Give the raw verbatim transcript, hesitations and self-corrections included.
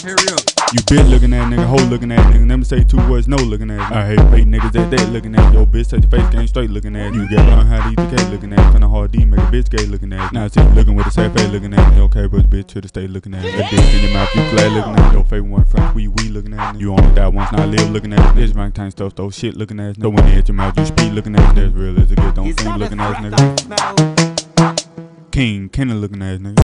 Hurry up. You bitch looking at nigga, hoe looking at nigga. Never say two words, no looking at nigga. I hate fake niggas that that looking at yo bitch. Touch your face, game straight looking at you. Gotta learn how to eat the cake looking at. Kinda hard D, make a bitch gay looking at. Now I see you looking with the same face looking at you. Okay, but bitch shoulda stay looking at you. That dick in your mouth, you glad looking at your favorite one French wee wee looking at you. only die once, now live looking at this rank time stuff, throw shit looking at throw when you hit your mouth, you speed looking at that's real as it get. Don't think looking at nigga. King Kenny looking at nigga.